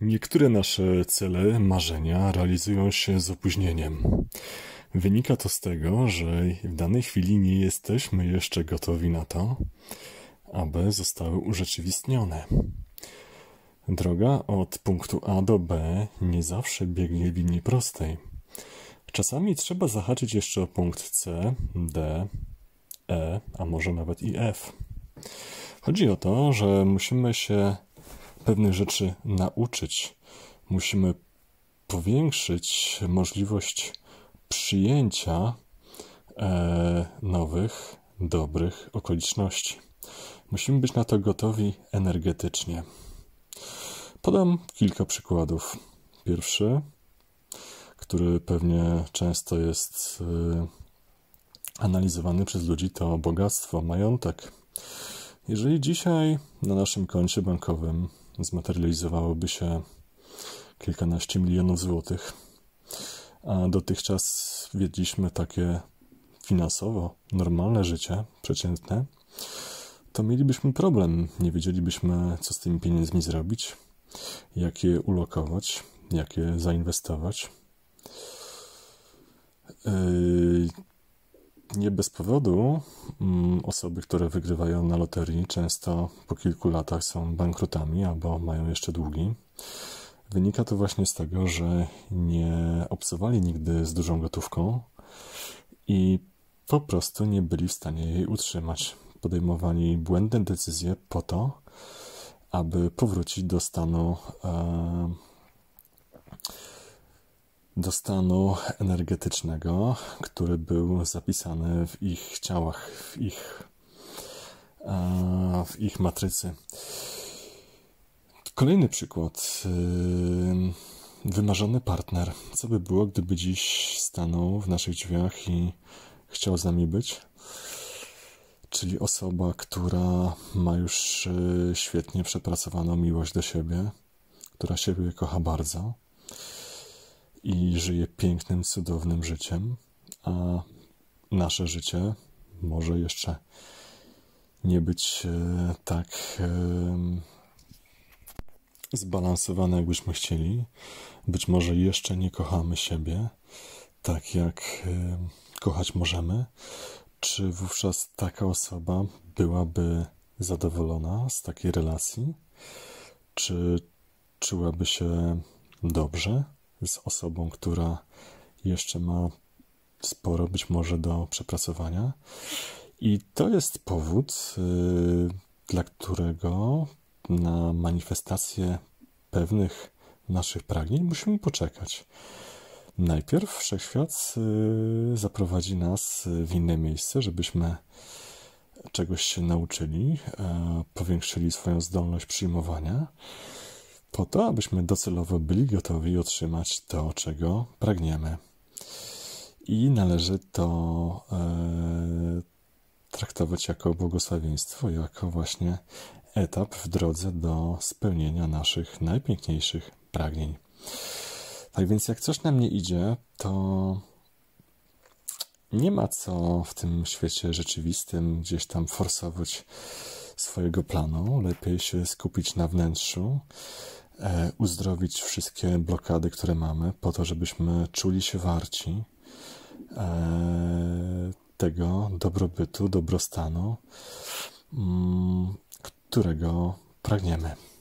Niektóre nasze cele, marzenia realizują się z opóźnieniem. Wynika to z tego, że w danej chwili nie jesteśmy jeszcze gotowi na to, aby zostały urzeczywistnione. Droga od punktu A do B nie zawsze biegnie w linii prostej. Czasami trzeba zahaczyć jeszcze o punkt C, D, E, a może nawet i F. Chodzi o to, że musimy się pewnych rzeczy nauczyć. Musimy powiększyć możliwość przyjęcia nowych, dobrych okoliczności. Musimy być na to gotowi energetycznie. Podam kilka przykładów. Pierwszy, który pewnie często jest analizowany przez ludzi, to bogactwo, majątek. Jeżeli dzisiaj na naszym koncie bankowym zmaterializowałoby się kilkanaście milionów złotych, a dotychczas wiedliśmy takie finansowo normalne życie, przeciętne, to mielibyśmy problem. Nie wiedzielibyśmy, co z tymi pieniędzmi zrobić, jak je ulokować, jak je zainwestować. Nie bez powodu osoby, które wygrywają na loterii, często po kilku latach są bankrutami albo mają jeszcze długi. Wynika to właśnie z tego, że nie obcowali nigdy z dużą gotówką i po prostu nie byli w stanie jej utrzymać. Podejmowali błędne decyzje po to, aby powrócić do stanu energetycznego, który był zapisany w ich ciałach, w ich matrycy. Kolejny przykład. Wymarzony partner. Co by było, gdyby dziś stanął w naszych drzwiach i chciał z nami być? Czyli osoba, która ma już świetnie przepracowaną miłość do siebie, która siebie kocha bardzo i żyje pięknym, cudownym życiem, a nasze życie może jeszcze nie być tak zbalansowane, jakbyśmy chcieli. Być może jeszcze nie kochamy siebie tak, jak kochać możemy. Czy wówczas taka osoba byłaby zadowolona z takiej relacji? Czy czułaby się dobrze z osobą, która jeszcze ma sporo być może do przepracowania? I to jest powód, dla którego na manifestację pewnych naszych pragnień musimy poczekać. Najpierw Wszechświat zaprowadzi nas w inne miejsce, żebyśmy czegoś się nauczyli, powiększyli swoją zdolność przyjmowania, po to, abyśmy docelowo byli gotowi otrzymać to, czego pragniemy. I należy to traktować jako błogosławieństwo, jako właśnie etap w drodze do spełnienia naszych najpiękniejszych pragnień. Tak więc jak coś nam nie idzie, to nie ma co w tym świecie rzeczywistym gdzieś tam forsować swojego planu. Lepiej się skupić na wnętrzu, uzdrowić wszystkie blokady, które mamy, po to, żebyśmy czuli się warci tego dobrobytu, dobrostanu, którego pragniemy.